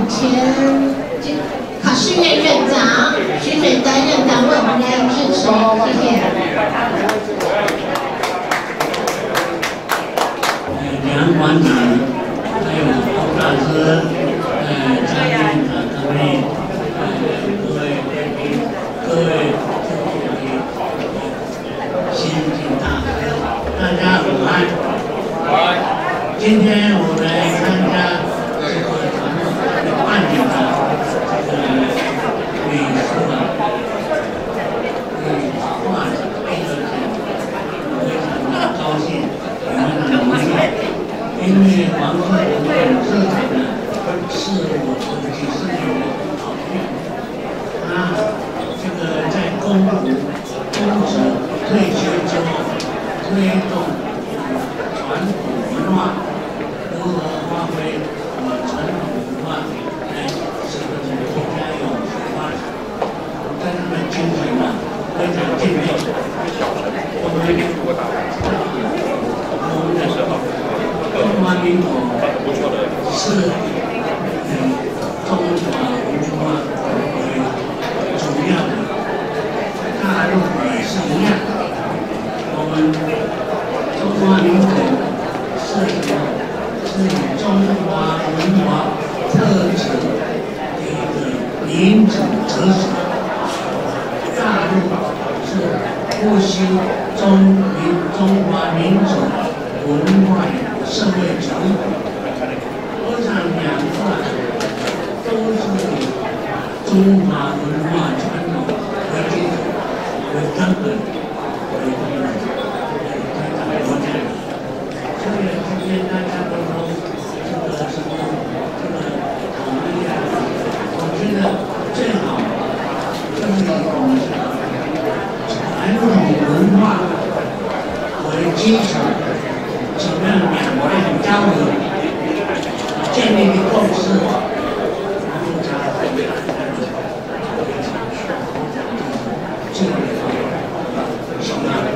前考试院院长徐水丹院长为我们来致辞，谢谢。 梁馆长，还有侯老师，嘉宾各位，各位新进大大家午安。今天我来参加这个传统办理的美术画展非常高兴，也很荣幸，因为黄色文化社长呢是我几十年的好朋友，他这个在公职退休之后推动传统文化如何发挥传统文化来使得我们国家有所发展，对他们精神呢非常敬佩。我们的中华民国是以中华文化为主要的，大陆也是一样。我们中华民国是以中华文化特质的一个民主哲学，大陆是复兴中华民族文化社会主义。我想两个都是以中华文化传统为基础、为根本、为推展国家的。所以今天大家都说这个什么统一啊，我觉得最好就是以我们传统文化为基础，怎么样两岸交流，建立共识，然后加大家的这个